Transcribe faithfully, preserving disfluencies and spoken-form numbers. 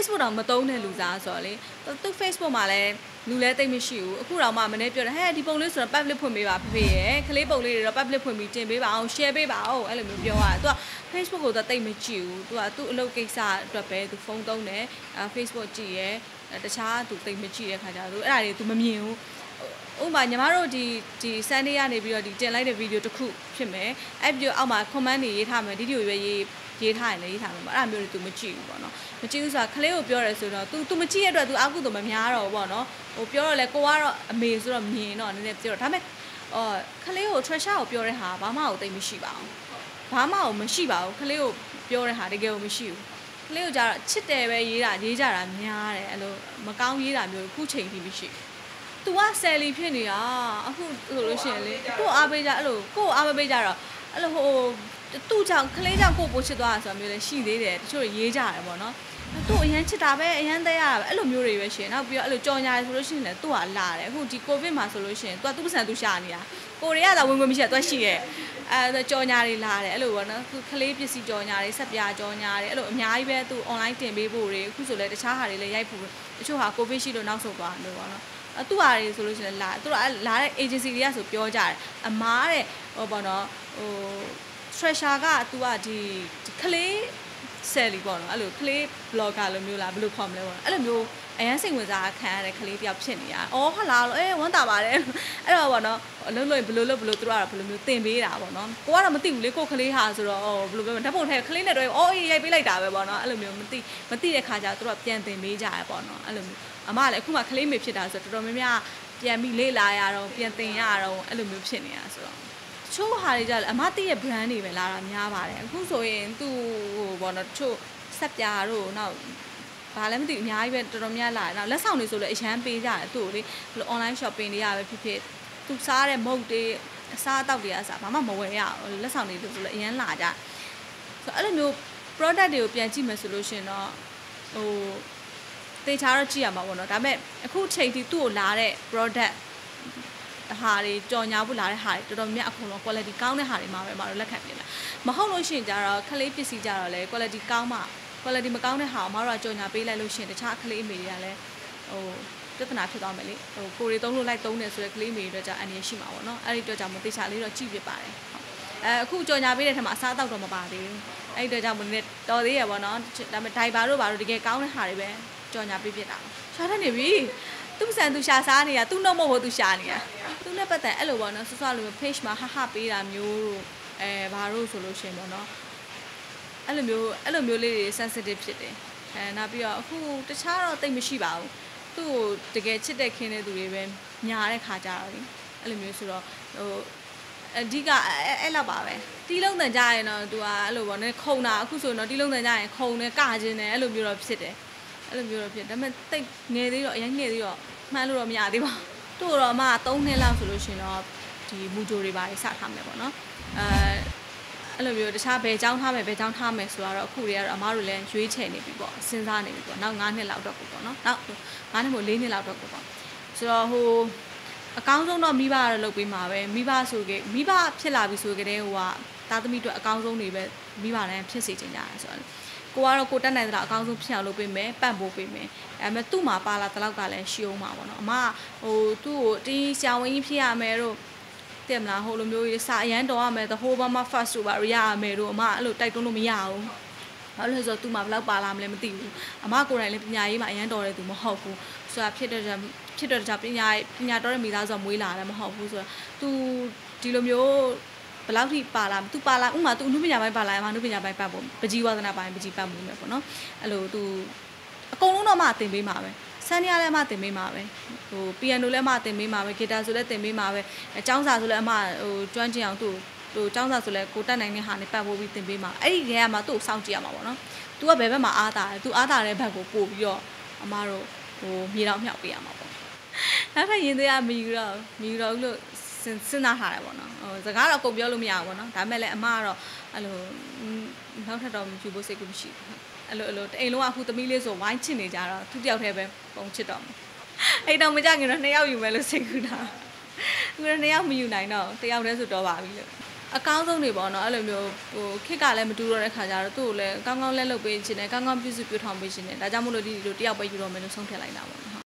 Facebook တော့မသုံးတဲ့လူစားဆိုတော့လေသူ Facebook မှာလည်းလူလဲတိတ်မရှိဘူးအခုတော့မှမနေ့ပြောတယ်ဟဲ့ဒီပုံလေးဆိုတော့ public ဖွင့်ပေးပါဖေဖေရဲ့ကလေးပုံလေးတွေတော့ public ဖွင့်ပြီးတင်ပေးပါအောင် share ပေးပါအောင်အဲ့လိုမျိုးပြောရတယ်သူက Facebook ကိုတော့တိတ်မကြည့်ဘူးသူကသူ့အလုပ်ကိစ္စအတွက်ပဲသူဖုန်းသုံးတယ်အဲ Facebook ကြည့်ရဲတခြားသူတိတ်မကြည့်တဲ့ခါကျတော့အဲ့ဒါတွေသူမမြင်ဘူးဥပမာညီမတို့ဒီဒီ Sunday ကနေပြီးတော့ဒီတင်လိုက်တဲ့ video တစ်ခုဖြစ်မယ်အဲ့ video အောက်မှာ comment တွေရေးထားမယ်ဒီ video ရွေးရေးရေးထားရင်လည်းရေးထားမယ်ပေါ့အဲ့ဒါမျိုးတွေ तू မကြည့်ဘူးပေါ့နော်မကြည့်ဘူးဆိုတာခလေးကိုပြောရဲဆိုတော့ तू तू မကြည့်ရတဲ့အတွက် तू အကုသို့မများတော့ဘူးပေါ့နော်ဟိုပြောတော့လေကိုကတော့အမေဆိုတော့မြင်တော့နည်းနည်းပြောတော့ဒါပေမဲ့အော်ခလေးကို treasure ကိုပြောတဲ့ဟာဘာမှကိုတိတ်မရှိပါဘူးဘာမှကိုမရှိပါဘူးခလေးကိုပြောတဲ့ဟာတကယ်ကိုမရှိဘူးခလေးကိုကြတော့ချစ်တယ်ပဲရေးတာရေးကြတာများတယ်အဲ့လိုမကောင်းရေးတာမျိုးခုချိန်ထိမရှိतू ကဆယ်လီဖြစ်နေတာအခုဆိုလို့ရှိရင်လေကိုအားပေးကြအဲ့လိုကိုအားမပေးကြတော့အဲ့လိုဟိုသူ့ကြောင့်ခလေးကြောင့်ကိုပို့ချစ်သွားတာဆိုတာမျိုးလည်းရှိသေးတယ်တချို့ရေးကြတယ်ပေါ့နော်သူ့အရန်ချစ်တာပဲအရန်သေးရတာပဲအဲ့လိုမျိုးတွေပဲရှင်နောက်ပြီးတော့အဲ့လိုကြော်ညာရဆိုလို့ရှိရင်လည်းသူ့ဟာလာတယ်အခုဒီကိုဗစ်မှာဆိုလို့ရှိရင်သူကသူ့ပစံသူရှာနေတာကိုရီးယားကဝင်ဝင်မရှိတော့ရှိရဲ့အဲကြော်ညာတွေလာတယ်အဲ့လိုပေါ့နော်သူခလေးပစ္စည်းကြော်ညာတွေဆက်ပြားကြော်ညာတွေအဲ့လိုအများကြီးပဲသူ online တင်ပေးဖို့တွေအခုဆိုလည်းတခြားဟာတွေလည်းရိုက်ဖို့တချို့ဟာကိုဗစ်ရှိလို့နောက်ဆုတ်သွားတယ်ပေါ့နော်အတူဟာတွေဆိုလို့ရှိရင်လာသူတို့လာတဲ့ agency တွေကဆိုပြောကြတယ်အမားတဲ့ဟိုပေါ့နော်ဟို treasure က तू ကဒီခလေး sell ပေါ့နော်အဲ့လိုခလေး blogger လိုမျိုးလားဘယ်လိုခေါ်မလဲပေါ့အဲ့လိုမျိုးအရန်စိတ်ဝင်စားခံရတဲ့ခလေးတယောက်ဖြစ်နေတာ။အော်ဟုတ်လားလို့အေးဝမ်းသာပါတယ်။အဲ့တော့ပေါ့နော်အလုပ်လုပ်ဘယ်လိုလုပ်ဘယ်လိုသူတို့ကတော့ဘယ်လိုမျိုးတင်ပေးတာပေါ့နော်။ကိုကတော့မသိဘူးလေကိုခလေးဟာဆိုတော့အော်ဘယ်လိုပြောဓာတ်ပုံထဲခလေးနဲ့တော့အော်အေးရိုက်ပေးလိုက်တာပဲပေါ့နော်။အဲ့လိုမျိုးမသိမသိတဲ့ခါကျသူတို့ကပြန်တင်ပေးကြရပေါ့နော်။အဲ့လိုမျိုးအမကလည်းအခုမှခလေးမေဖြစ်တာဆိုတော့တော်တော်များများပြန်ပြီးလေ့လာရတော့ပြန်တင်ရတော့အဲ့လိုမျိုးဖြစ်နေတာဆိုတော့ချို့ဟာတွေကြအမသိရဲ့ brand တွေပဲလာတာများပါတယ်အခုဆိုရင်သူ့ဟိုပေါ့နော်ချို့ဆက်ပြားတို့နောက်ဘာလဲမသိအများကြီးပဲတော်တော်များလာတယ်နောက်လက်ဆောင်တွေဆိုလည်းအရန်ပေးကြတယ်သူ့ကိုလေဘယ်လို online shopping တွေရပဲဖြစ်ဖြစ်သူစားတဲ့မုတ်တွေအစားအသောက်တွေအစားဘာမှမဝယ်ရဘူးလက်ဆောင်တွေဆိုလည်းအရန်လာကြဆိုအဲ့လိုမျိုး product တွေကိုပြန်ကြည့်မယ်ဆိုလို့ရှင်တော့ဟိုတေချာတော့ကြည့်ရမှာပေါ့နော်ဒါပေမဲ့အခုချိန်ထိသူ့ကိုလာတဲ့ productဟာတွေကြော်ညာဖို့လာတဲ့ဟာတွေတော်တော်များအကုန်လုံး quality ကောင်းတဲ့ဟာတွေမှာပဲမတို့လက်ခံပြတာမဟုတ်လို့ရှိရင်ကြတော့ခလေးပစ္စည်းကြတော့လေ quality ကောင်းမှ quality မကောင်းတဲ့ဟာကိုမတို့ကကြော်ညာပေးလိုက်လို့ရှိရင်တခြားခလေးအမေတွေကလည်းဟိုပြဿနာဖြစ်သွားမယ်လေဟိုကိုရီသုံးလို့လိုက်သုံးတယ်ဆိုတဲ့ကလေးအမေတွေအတွက်ကြအန်ရရှိမှာပေါ့နော်အဲ့ဒီအတွက်ကြောင့်မတေချာလေးတော့ကြည့်ပြပါတယ်အဲအခုကြော်ညာပေးတဲ့ထက်မှာအစားအသောက်တော့မပါသေးဘူးအဲ့ဒီအတွက်ကြောင့်မနေ့တော်သေးရပေါ့နော်ဒါပေမဲ့ diaper တို့ဘာလို့တကယ်ကောင်းတဲ့ဟာတွေပဲကြော်ညာပေးပြတာရှာတတ်နေပြီသူ့စံသူရှာစားနေတာသူ့နှုတ်မဟုတ်ဘူးသူရှာနေတာသူနဲ့ပတ်သက်အဲ့လိုပေါ့နော်ဆွဆွလို page မှာဟဟပေးတာမျိုးတို့အဲဘာလို့ဆိုလို့ရှင်ပေါ့နော်အဲ့လိုမျိုးအဲ့လိုမျိုးလေးတွေ sensitive ဖြစ်တယ်အဲနောက်ပြီးတော့အခုတခြားတော့တိတ်မရှိပါဘူးသူ့ကိုတကယ်ချစ်တဲ့ခင်တဲ့သူတွေပဲညာတဲ့ခါကြတော့လေအဲ့လိုမျိုးဆိုတော့ဟိုအဓိကအဲ့လောက်ပါပဲတီးလုံးတန်ကြရင်တော့သူကအဲ့လိုပေါ့နော်ခုံတာအခုဆိုတော့တီးလုံးတန်ကြရင်ခုံတယ်ကခြင်းတယ်အဲ့လိုမျိုးတော့ဖြစ်တယ်အဲ့လိုမျိုးတော့ဖြစ်ဒါပေမဲ့တိတ်ငယ်သေးတော့အရင်ငယ်သေးတော့မှန်းလို့တော့မရသေးပါဘူးတို့တော့အမသုံးနှစ်လောက်ဆိုလို့ရှင်တော့ဒီမူဂျိုတွေပါစထားမယ်ပေါ့နော်အဲအဲ့လိုမျိုးတခြားဘယ်เจ้าထားမယ်ဘယ်เจ้าထားမယ်ဆိုတော့အခုတွေကတော့အမတို့လည်းရွေးချယ်နေပြီပေါ့စဉ်းစားနေပြီပေါ့နောက်၅နှစ်လောက်တော့ပေါ့နော်နောက်၅နှစ်မို့၄နှစ်လောက်တော့ပေါ့ဆိုတော့ဟိုအကောင်းဆုံးတော့မိဘကတော့လုပ်ပေးမှာပဲမိဘဆိုကြမိဘဖြစ်လာပြီဆိုကြတဲ့ဟိုကသားသမီးတို့အကောင်းဆုံးတွေပဲမိဘလည်းဖြစ်စေချင်ကြတယ်ဆိုတော့ကိုကတော့ကိုတက်နိုင်တဲ့အကောင်းဆုံးဖြစ်အောင်လုပ်ပေးမယ်ပံ့ပိုးပေးမယ်အဲမဲ့သူ့မှာပါလာတလောက်ကလည်းရှိအောင်ပါပေါ့နော်အမဟိုသူ့ကိုတင်းဆရာဝန်ကြီးဖြစ်ရမယ်တို့တဲ့မလားဟိုလိုမျိုးစာအရန်တော်ရမယ် the whole mama first တို့ပါရရမယ်တို့အမအဲ့လိုတိုက်တွန်းလို့မရဘူးဘာလို့လဲဆိုတော့သူ့မှာဘယ်လောက်ပါလာမလဲမသိဘူးအမကိုယ်တိုင်လည်းပညာရေးမှာအရန်တော်တဲ့သူမဟုတ်ဘူးဆိုတာဖြစ်တဲ့ဖြစ်တဲ့ကြောင့်ပညာပညာတော်တဲ့မိသားစုမွေးလာတယ်မဟုတ်ဘူးဆိုတော့သူဒီလိုမျိုးဘယ်လောက်ထိပါလာသူပါလာဥမာသူအနုပညာပိုင်းပါလာမှာအနုပညာပိုင်းပတ်ဖို့ပကြီးဝါသနာပိုင်းပကြီးပတ်မှုမယ်ပေါ့နော်အဲ့လိုသူအကုန်လုံးတော့မှတင်ပေးမှာပဲဆန်းရလည်းမှတင်ပေးမှာပဲဟိုပီယန်နိုလည်းမှတင်ပေးမှာပဲဂီတာဆိုလည်းတင်ပေးမှာပဲအကြောင်းစာဆိုလည်းအမဟိုကျွမ်းကျင်အောင်သူ့ဟိုကျောင်းစာဆိုလည်းကိုတက်နိုင်တဲ့ဟာနဲ့ပတ်ဖို့ပြီးတင်ပေးမှာအဲ့ဒီထဲကမှသူ့ကိုစောင့်ကြည့်ရမှာပေါ့နော်။ तू ကဘယ်ဘက်မှာအားတာလဲ။ तू အားတာတဲ့ဘက်ကိုပို့ပြီးတော့အမတို့ဟိုမြေတောင်မြောက်ပေးရမှာပေါ့။နောက်ထပ်ရင်သေးရမီယူတော့မီယူတော့လို့စဉ်းစားထားတယ်ပေါ့နော်။ဟိုစကားတော့ကုန်ပြောလို့မရဘူးပေါ့နော်။ဒါပေမဲ့လည်းအမကတော့အဲ့လိုနောက်ထပ်တော့ယူဖို့စိတ်ကူးမရှိဘူး။အဲ့လိုအဲ့လိုအိမ်လုံးကအခုသမီးလေးဆိုဝိုင်းချစ်နေကြတော့သူ့တယောက်တည်းပဲပုံချစ်တော့မယ်။အဲ့တော့မကြခင်တော့နှစ်ယောက်ယူမယ်လို့စိတ်ကူးတာ။သူကနှစ်ယောက်မယူနိုင်တော့တယောက်တည်းဆိုတော့ပါပြီလို့အကောင်းဆုံးနေပေါ့နော်အဲ့လိုမျိုးဟိုခက်ကလည်းမတူတော့တဲ့ခါကျတော့သူ့ကိုလည်းကောင်းကောင်းလဲလုပ်ပေးခြင်းနဲ့ကောင်းကောင်းပြုစုပြောထောင်ပေးခြင်းနဲ့ဒါကြောင့်မို့လို့ဒီလိုတယောက်ပဲယူတော့မယ်လို့ဆုံးဖြတ်လိုက်တာပေါ့နော်